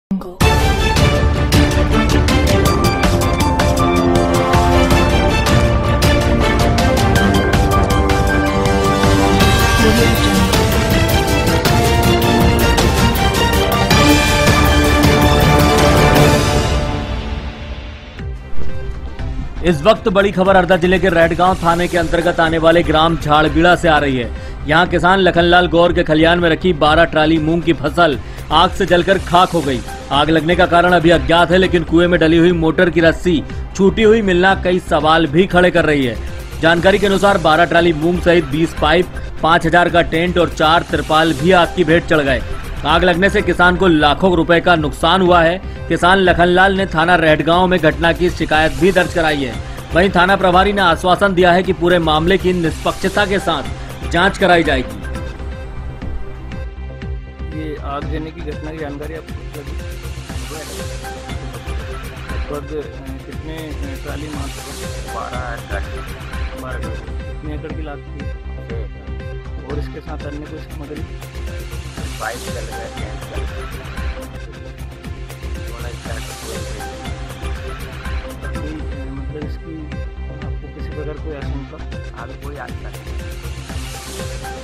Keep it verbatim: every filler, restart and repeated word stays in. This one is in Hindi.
इस वक्त बड़ी खबर हरदा जिले के रेडगांव थाने के अंतर्गत आने वाले ग्राम झाड़बीड़ा से आ रही है। यहां किसान लखनलाल गौर के खलियान में रखी बारह ट्राली मूंग की फसल आग से जलकर खाक हो गई। आग लगने का कारण अभी अज्ञात है, लेकिन कुएं में डली हुई मोटर की रस्सी छूटी हुई मिलना कई सवाल भी खड़े कर रही है। जानकारी के अनुसार बारह ट्राली मूंग सहित बीस पाइप, पाँच हजार का टेंट और चार तिरपाल भी आग की भेंट चढ़ गए। आग लगने से किसान को लाखों रुपए का नुकसान हुआ है। किसान लखनलाल ने थाना रेडगांव में घटना की शिकायत भी दर्ज कराई है। वहीं थाना प्रभारी ने आश्वासन दिया है कि पूरे मामले की निष्पक्षता के साथ जांच कराई जाएगी। ये आग देने की घटना की जानकारी आपको लगभग कितने ट्राली मार बारह ट्राली बारह कितने एकड़ की लागत थी और इसके साथ अन्य कोई सामग्री पाइप चल गए मतलब इसकी आपको किसी प्रकार कोई आशंका आगे कोई आशंका नहीं।